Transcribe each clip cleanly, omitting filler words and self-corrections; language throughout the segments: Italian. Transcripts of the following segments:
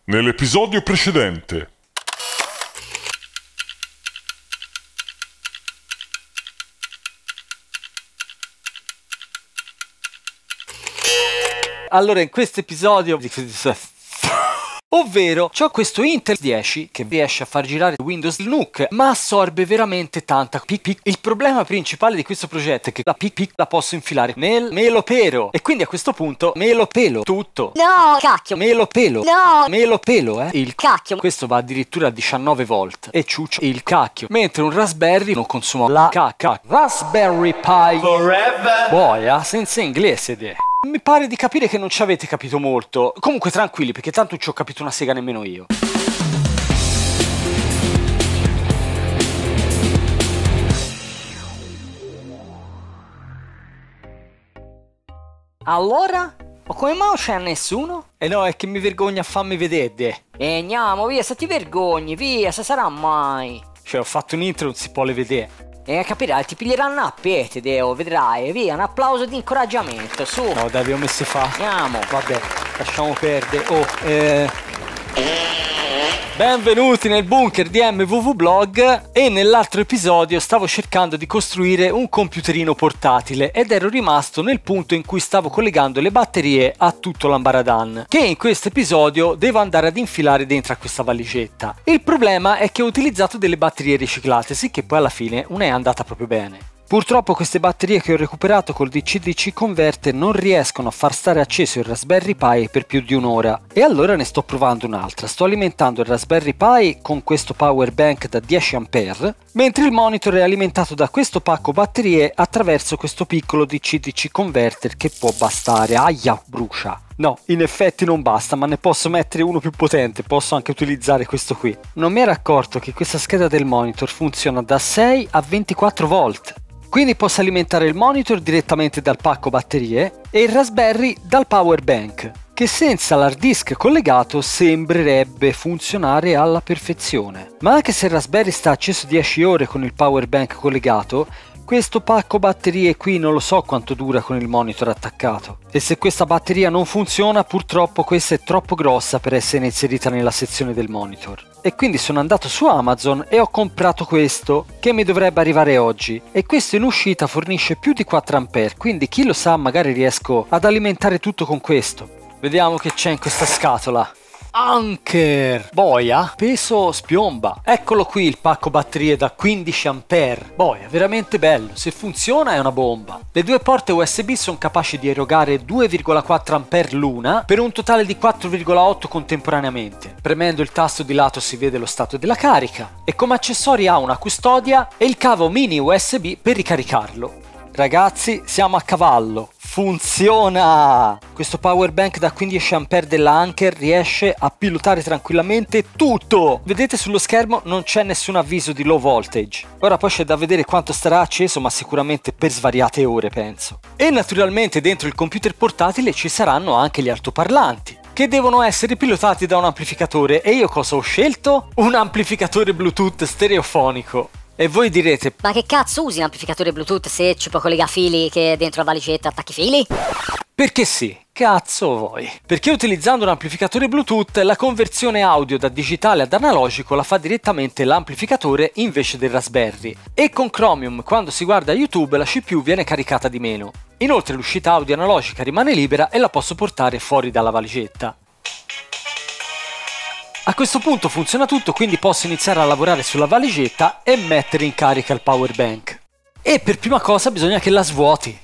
Nell'episodio precedente. Allora, in questo episodio, ovvero c'ho questo Intel 10 che riesce a far girare Windows NUC, ma assorbe veramente tanta PIC. Il problema principale di questo progetto è che la PIC la posso infilare nel melopelo, e quindi a questo punto melopelo tutto. No, cacchio. Melopelo. No. Melopelo, il Cacchio. Questo va addirittura a 19 volt e ciuccio il cacchio, mentre un Raspberry non consuma la cacca. Raspberry Pi Forever. Boia, senza inglese de. Mi pare di capire che non ci avete capito molto. Comunque tranquilli, perché tanto non ci ho capito una sega nemmeno io. Allora? Ma come mai non c'è nessuno? Eh no, è che mi vergogna a farmi vedere. Andiamo, via, se ti vergogni, via, se sarà mai. Cioè, ho fatto un intro, non si può le vedere. Capirai, ti piglieranno a pete, Deo, vedrai, via, un applauso di incoraggiamento, su. No, dai, vi ho messi fa. Andiamo. Vabbè, lasciamo perdere. Benvenuti nel bunker di MVVblog. E nell'altro episodio stavo cercando di costruire un computerino portatile ed ero rimasto nel punto in cui stavo collegando le batterie a tutto l'ambaradan, che in questo episodio devo andare ad infilare dentro a questa valigetta. Il problema è che ho utilizzato delle batterie riciclate, sì, che poi alla fine non è andata proprio bene. Purtroppo queste batterie che ho recuperato col DC-DC converter non riescono a far stare acceso il Raspberry Pi per più di un'ora, e allora ne sto provando un'altra. Sto alimentando il Raspberry Pi con questo power bank da 10 A, mentre il monitor è alimentato da questo pacco batterie attraverso questo piccolo DC-DC converter che può bastare. Aia, brucia! No, in effetti non basta, ma ne posso mettere uno più potente, posso anche utilizzare questo qui. Non mi ero accorto che questa scheda del monitor funziona da 6 a 24 volt. Quindi posso alimentare il monitor direttamente dal pacco batterie e il Raspberry dal power bank, che senza l'hard disk collegato sembrerebbe funzionare alla perfezione. Ma anche se il Raspberry sta acceso 10 ore con il power bank collegato, questo pacco batterie qui non lo so quanto dura con il monitor attaccato. E se questa batteria non funziona, purtroppo questa è troppo grossa per essere inserita nella sezione del monitor. E quindi sono andato su Amazon e ho comprato questo, che mi dovrebbe arrivare oggi. E questo in uscita fornisce più di 4 A, quindi chi lo sa, magari riesco ad alimentare tutto con questo. Vediamo che c'è in questa scatola. Anker! Boia, peso spiomba. Eccolo qui il pacco batterie da 15 A. Boia, veramente bello. Se funziona è una bomba. Le due porte USB sono capaci di erogare 2,4 A l'una per un totale di 4,8 contemporaneamente. Premendo il tasto di lato si vede lo stato della carica. E come accessori ha una custodia e il cavo mini USB per ricaricarlo. Ragazzi, siamo a cavallo. Funziona! Questo power bank da 15 A della Anker riesce a pilotare tranquillamente tutto! Vedete sullo schermo non c'è nessun avviso di low voltage. Ora poi c'è da vedere quanto starà acceso, ma sicuramente per svariate ore, penso. E naturalmente dentro il computer portatile ci saranno anche gli altoparlanti, che devono essere pilotati da un amplificatore. E io cosa ho scelto? Un amplificatore Bluetooth stereofonico. E voi direte: ma che cazzo usi un amplificatore Bluetooth se ci può collegare fili che dentro la valigetta attacchi fili? Perché sì, cazzo vuoi? Perché utilizzando un amplificatore Bluetooth la conversione audio da digitale ad analogico la fa direttamente l'amplificatore invece del Raspberry. E con Chromium quando si guarda YouTube la CPU viene caricata di meno. Inoltre l'uscita audio analogica rimane libera e la posso portare fuori dalla valigetta. A questo punto funziona tutto, quindi posso iniziare a lavorare sulla valigetta e mettere in carica il power bank. E per prima cosa bisogna che la svuoti.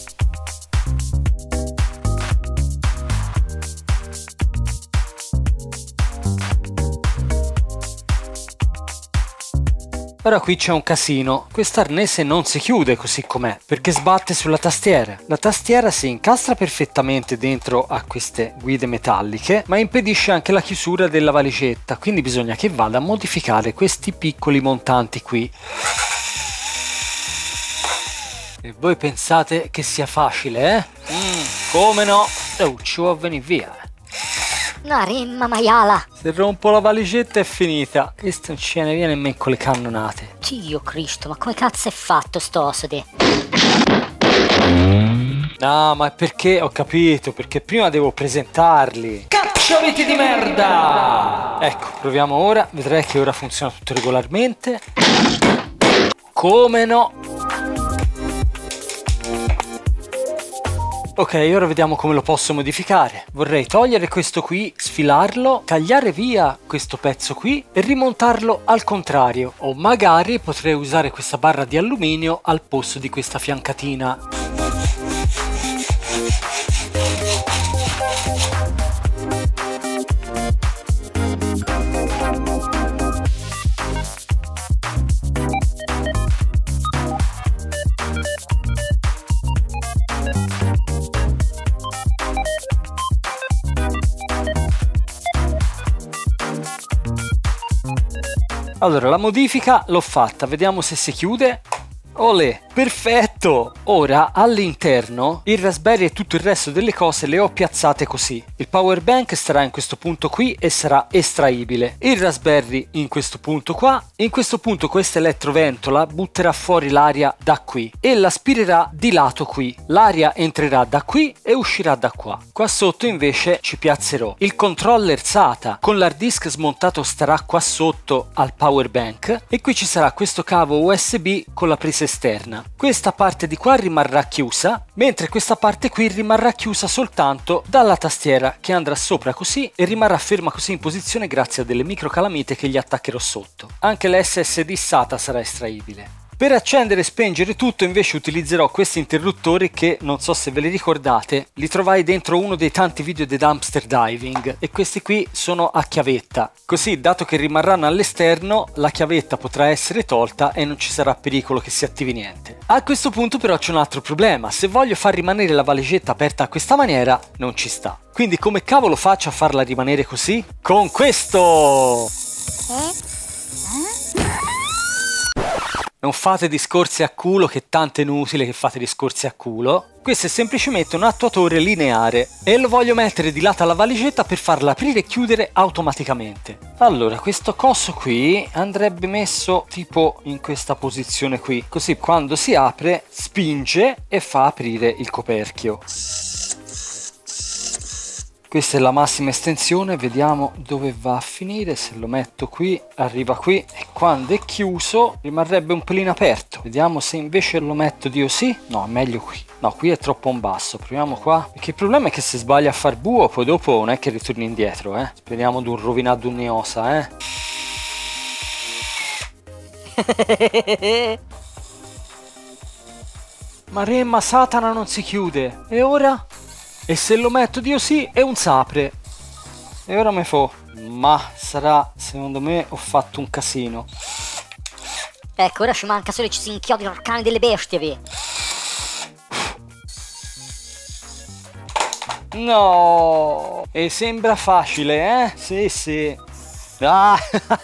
Ora qui c'è un casino. Quest'arnese non si chiude così com'è, perché sbatte sulla tastiera. La tastiera si incastra perfettamente dentro a queste guide metalliche, ma impedisce anche la chiusura della valigetta, quindi bisogna che vada a modificare questi piccoli montanti qui. E voi pensate che sia facile, eh? Come no? Ci vuoi venire via, Una rimma maiala. Se rompo la valigetta è finita. Questo non ce ne viene nemmeno con le cannonate. Dio Cristo, ma come cazzo è fatto sto osso di? No, ma è perché ho capito, perché prima devo presentarli. Cacciaviti di merda! Ecco, proviamo ora, vedrai che ora funziona tutto regolarmente. Come no? Ok, ora vediamo come lo posso modificare. Vorrei togliere questo qui, sfilarlo, tagliare via questo pezzo qui e rimontarlo al contrario. O magari potrei usare questa barra di alluminio al posto di questa fiancatina. Allora, la modifica l'ho fatta, vediamo se si chiude. Olè, perfetto! Ora all'interno il Raspberry e tutto il resto delle cose le ho piazzate così. Il power bank starà in questo punto qui e sarà estraibile. Il Raspberry in questo punto qua. In questo punto questa elettroventola butterà fuori l'aria da qui e l'aspirerà di lato qui. L'aria entrerà da qui e uscirà da qua. Qua sotto invece ci piazzerò il controller SATA con l'hard disk smontato, starà qua sotto al power bank e qui ci sarà questo cavo USB con la presa esterna. Questa parte di qua rimarrà chiusa, mentre questa parte qui rimarrà chiusa soltanto dalla tastiera che andrà sopra così e rimarrà ferma così in posizione grazie a delle microcalamite che gli attaccherò sotto. Anche l'SSD SATA sarà estraibile. Per accendere e spengere tutto invece utilizzerò questi interruttori che non so se ve li ricordate, li trovai dentro uno dei tanti video di dumpster diving e questi qui sono a chiavetta, così dato che rimarranno all'esterno la chiavetta potrà essere tolta e non ci sarà pericolo che si attivi niente. A questo punto però c'è un altro problema, se voglio far rimanere la valigetta aperta a questa maniera non ci sta. Quindi come cavolo faccio a farla rimanere così? Con questo! Non fate discorsi a culo, che tanto è inutile che fate discorsi a culo. Questo è semplicemente un attuatore lineare e lo voglio mettere di lato alla valigetta per farla aprire e chiudere automaticamente. Allora, questo coso qui andrebbe messo tipo in questa posizione qui, così quando si apre spinge e fa aprire il coperchio. Questa è la massima estensione, vediamo dove va a finire. Se lo metto qui arriva qui e quando è chiuso rimarrebbe un pelino aperto. Vediamo se invece lo metto di così. No, è meglio qui. No, qui è troppo in basso, proviamo qua. Perché il problema è che se sbaglia a far buo poi dopo non è che ritorni indietro, eh. Speriamo di un rovinato un'iosa, Ma remma Satana non si chiude. E ora? E se lo metto di così è un sapre. E ora me fo. Ma sarà, secondo me, ho fatto un casino. Ecco, ora ci manca solo che ci si inchiodi l'orcane delle bestie, vi. No! E sembra facile, eh? Sì, sì. Ah!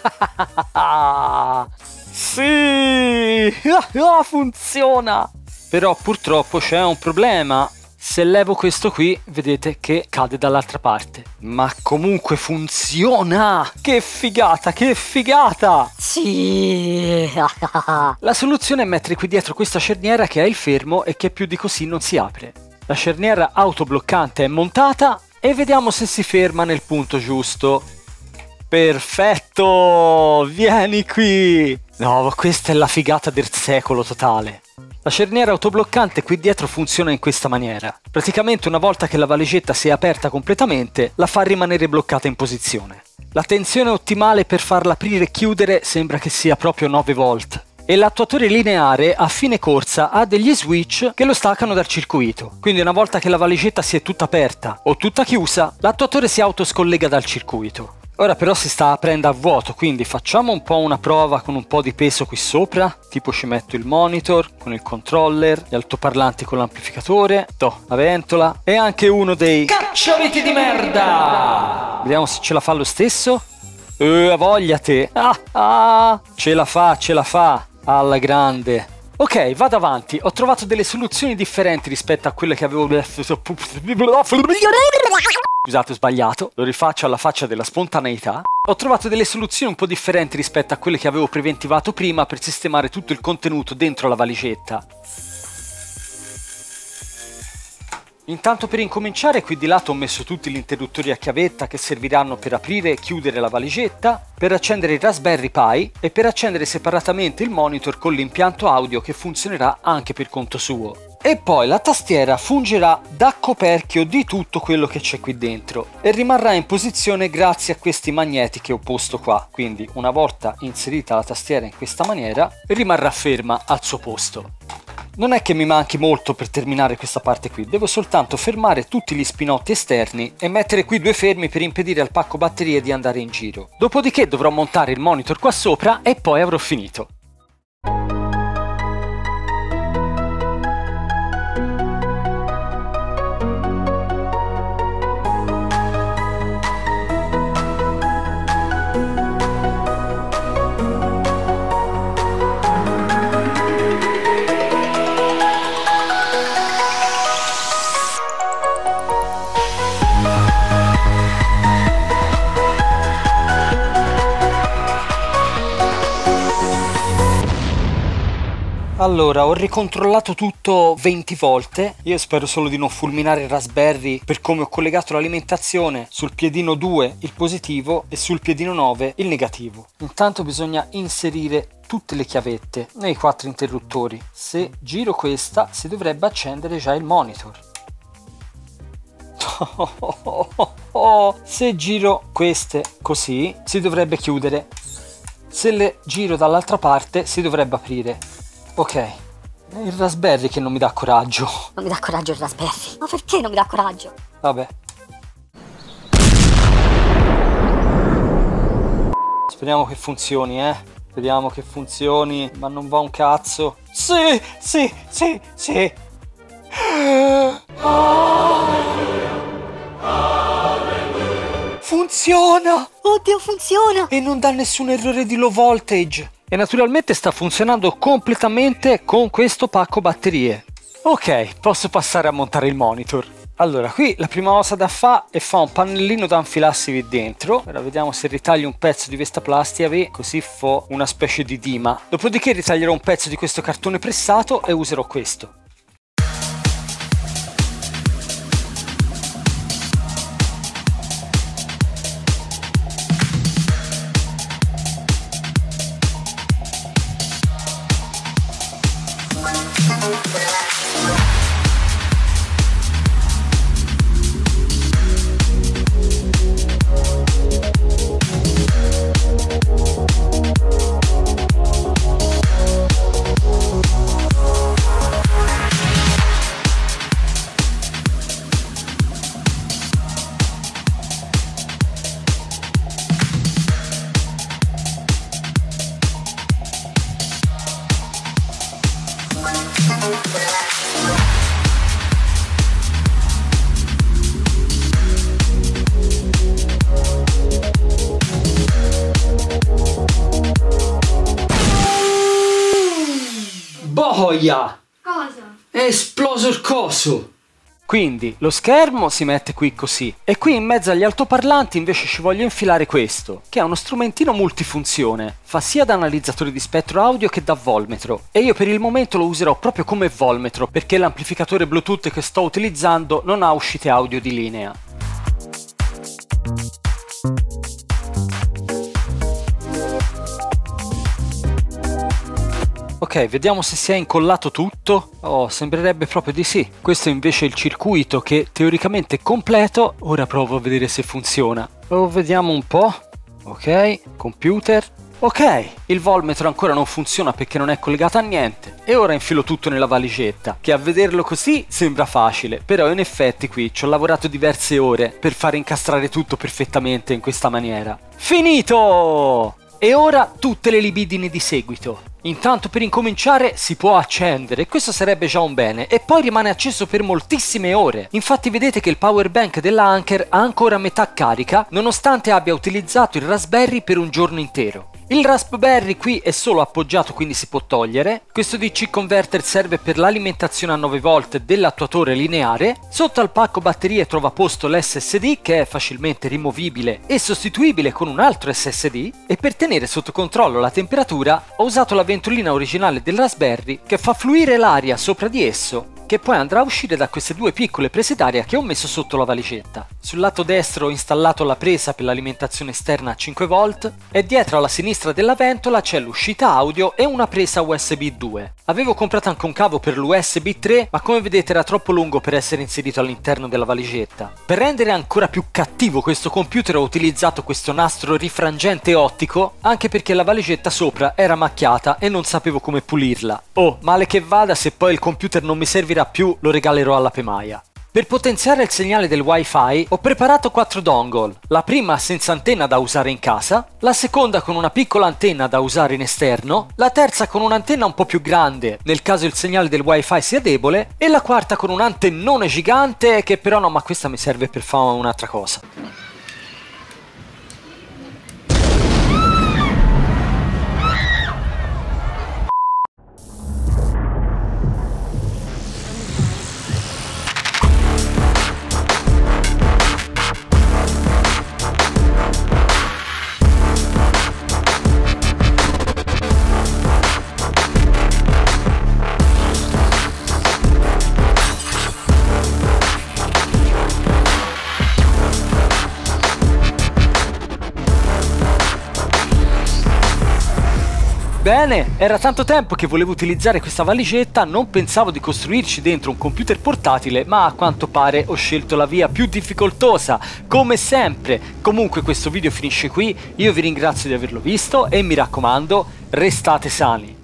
Sì! Funziona! Però purtroppo c'è un problema. Se levo questo qui, vedete che cade dall'altra parte. Ma comunque funziona! Che figata, che figata! Sì! La soluzione è mettere qui dietro questa cerniera che ha il fermo e che più di così non si apre. La cerniera autobloccante è montata e vediamo se si ferma nel punto giusto. Perfetto! Vieni qui! No, questa è la figata del secolo totale. La cerniera autobloccante qui dietro funziona in questa maniera. Praticamente una volta che la valigetta si è aperta completamente, la fa rimanere bloccata in posizione. La tensione ottimale per farla aprire e chiudere sembra che sia proprio 9 volt. E l'attuatore lineare a fine corsa ha degli switch che lo staccano dal circuito. Quindi una volta che la valigetta si è tutta aperta o tutta chiusa, l'attuatore si autoscollega dal circuito. Ora però si sta aprendo a vuoto, quindi facciamo un po' una prova con un po' di peso qui sopra. Tipo ci metto il monitor con il controller, gli altoparlanti con l'amplificatore, la ventola e anche uno dei cacciaviti di merda! Vediamo se ce la fa lo stesso. A voglia te! Ce la fa! Alla grande! Ok, vado avanti. Ho trovato delle soluzioni differenti rispetto a quelle che avevo... Scusate, ho sbagliato. Lo rifaccio alla faccia della spontaneità. Ho trovato delle soluzioni un po' differenti rispetto a quelle che avevo preventivato prima per sistemare tutto il contenuto dentro la valigetta. Intanto per incominciare qui di lato ho messo tutti gli interruttori a chiavetta che serviranno per aprire e chiudere la valigetta, per accendere il Raspberry Pi e per accendere separatamente il monitor con l'impianto audio che funzionerà anche per conto suo. E poi la tastiera fungerà da coperchio di tutto quello che c'è qui dentro e rimarrà in posizione grazie a questi magneti che ho posto qua, quindi una volta inserita la tastiera in questa maniera rimarrà ferma al suo posto. Non è che mi manchi molto per terminare questa parte qui, devo soltanto fermare tutti gli spinotti esterni e mettere qui 2 fermi per impedire al pacco batterie di andare in giro. Dopodiché dovrò montare il monitor qua sopra e poi avrò finito. Allora, ho ricontrollato tutto 20 volte, io spero solo di non fulminare il Raspberry per come ho collegato l'alimentazione sul piedino 2 il positivo e sul piedino 9 il negativo. Intanto bisogna inserire tutte le chiavette nei 4 interruttori. Se giro questa si dovrebbe accendere già il monitor. Se giro queste così si dovrebbe chiudere. Se le giro dall'altra parte si dovrebbe aprire. Ok, è il Raspberry che non mi dà coraggio. Non mi dà coraggio il Raspberry. Ma perché non mi dà coraggio? Vabbè. Speriamo che funzioni, Speriamo che funzioni, ma non va un cazzo. Sì. Funziona! Oddio, funziona! E non dà nessun errore di low voltage. E naturalmente sta funzionando completamente con questo pacco batterie. Ok, posso passare a montare il monitor. Allora, qui la prima cosa da fare è fare un pannellino da infilarsi qui dentro. Ora vediamo se ritaglio un pezzo di questa plastica qui, così fa una specie di dima. Dopodiché ritaglierò un pezzo di questo cartone pressato e userò questo. Boia! Cosa? È esploso il coso! Quindi lo schermo si mette qui così e qui in mezzo agli altoparlanti invece ci voglio infilare questo, che è uno strumentino multifunzione, fa sia da analizzatore di spettro audio che da volmetro e io per il momento lo userò proprio come volmetro perché l'amplificatore Bluetooth che sto utilizzando non ha uscite audio di linea. Ok, vediamo se si è incollato tutto. Oh, sembrerebbe proprio di sì. Questo è invece il circuito che teoricamente è completo. Ora provo a vedere se funziona. Lo vediamo un po'. Ok, computer. Ok, il volmetro ancora non funziona perché non è collegato a niente. E ora infilo tutto nella valigetta, che a vederlo così sembra facile, però in effetti qui ci ho lavorato diverse ore per fare incastrare tutto perfettamente in questa maniera. Finito! E ora tutte le libidine di seguito. Intanto per incominciare si può accendere, questo sarebbe già un bene, e poi rimane acceso per moltissime ore. Infatti vedete che il power bank della Anker ha ancora metà carica, nonostante abbia utilizzato il Raspberry per un giorno intero. Il Raspberry qui è solo appoggiato, quindi si può togliere. Questo DC converter serve per l'alimentazione a 9 volt dell'attuatore lineare. Sotto al pacco batterie trova posto l'SSD che è facilmente rimovibile e sostituibile con un altro SSD. E per tenere sotto controllo la temperatura ho usato la ventolina originale del Raspberry che fa fluire l'aria sopra di esso, che che poi andrà a uscire da queste due piccole prese d'aria che ho messo sotto la valigetta. Sul lato destro ho installato la presa per l'alimentazione esterna a 5 volt e dietro alla sinistra della ventola c'è l'uscita audio e una presa USB 2. Avevo comprato anche un cavo per l'USB 3, ma come vedete era troppo lungo per essere inserito all'interno della valigetta. Per rendere ancora più cattivo questo computer ho utilizzato questo nastro rifrangente ottico, anche perché la valigetta sopra era macchiata e non sapevo come pulirla. Oh, male che vada, se poi il computer non mi servirà più lo regalerò alla Pemaia. Per potenziare il segnale del Wi-Fi ho preparato 4 dongle, la prima senza antenna da usare in casa, la seconda con una piccola antenna da usare in esterno, la terza con un'antenna un po' più grande nel caso il segnale del Wi-Fi sia debole e la quarta con un antennone gigante che però no, ma questa mi serve per fare un'altra cosa. Bene, era tanto tempo che volevo utilizzare questa valigetta, non pensavo di costruirci dentro un computer portatile, ma a quanto pare ho scelto la via più difficoltosa, come sempre. Comunque questo video finisce qui, io vi ringrazio di averlo visto e mi raccomando, restate sani.